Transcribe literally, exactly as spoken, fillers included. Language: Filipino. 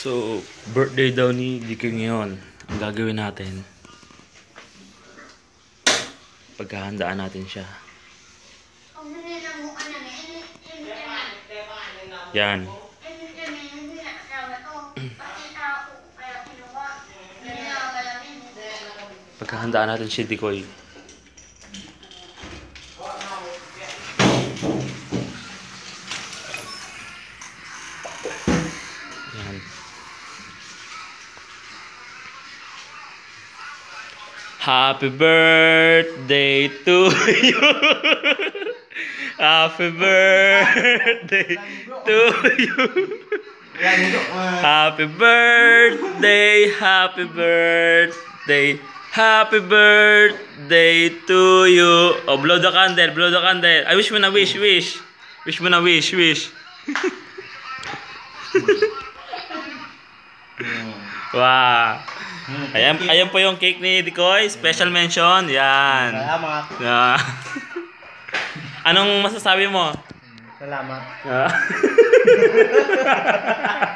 So, birthday daw ni Dikoy ngayon. Ang gagawin natin, paghahandaan natin siya. Yan. Paghahandaan natin si Dikoy. Yan. Happy birthday to you. Happy birthday to you. Happy birthday, happy birthday, happy birthday to you. Oh, blow the candle, blow the candle. I wish mo na wish, wish. Wish mo na wish, wish. Wow. Ayan, ayan po yung cake ni Dikoy. Special mention. Yan. Salamat. Yeah. Anong masasabi mo? Salamat. Ah.